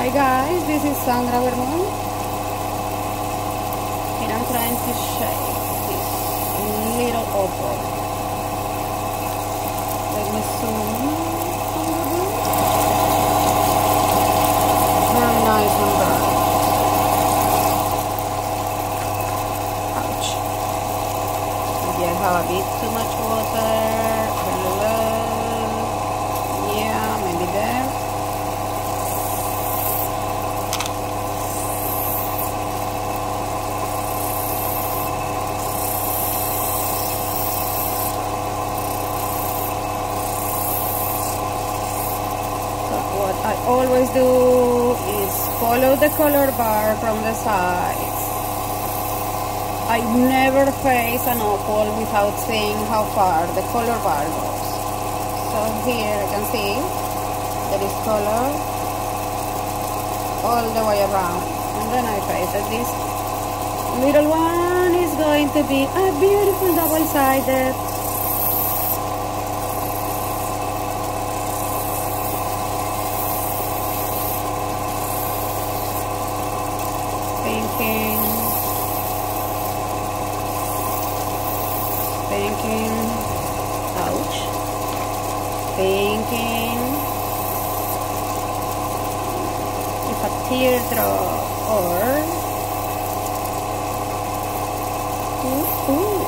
Hi guys, this is Sandra Vermont, and I'm trying to shape this little opal. Let me zoom a little bit. Very nice and bright. Ouch. Maybe I have a bit too much water. Yeah, maybe there. What I always do is follow the color bar from the sides. I never face an opal without seeing how far the color bar goes. So here I can see there is color all the way around. And then I face that this little one is going to be a beautiful double-sided. Thinking, ouch, thinking if a teardrop or